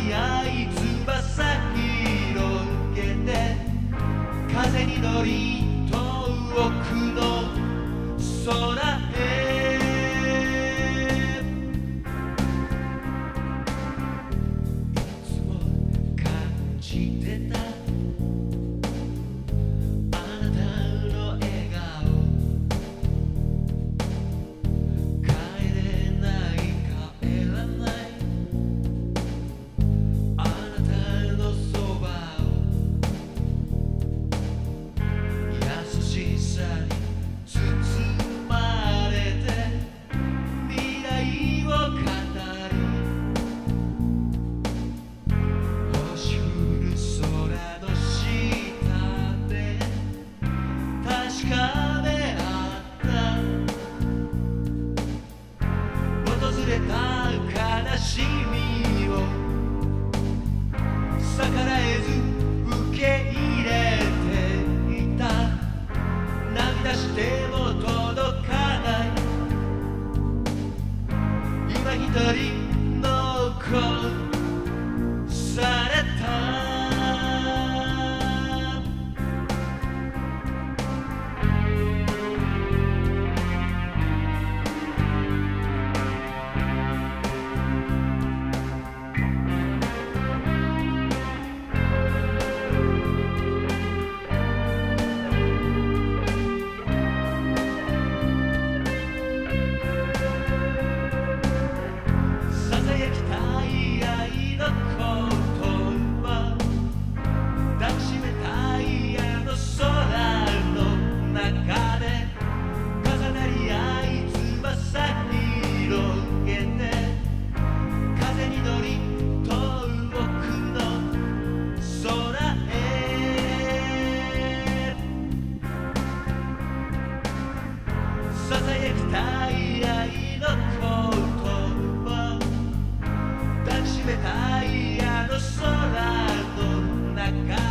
り合い翼広げて風に乗り遠くの空へいつも感じてたあなたの笑顔帰れない帰らないあなたのそばを優しさに包まれて未来を語り星降る空の下で確かめ合った訪れた悲しみを逆らえず受け入れていた涙しても届かない今一人残されたささやきたい愛の言葉抱きしめたいあの空の中で重なり合い翼広げて風に乗り遠くの空へささやきたい愛の言葉抱きしめたいあの空の中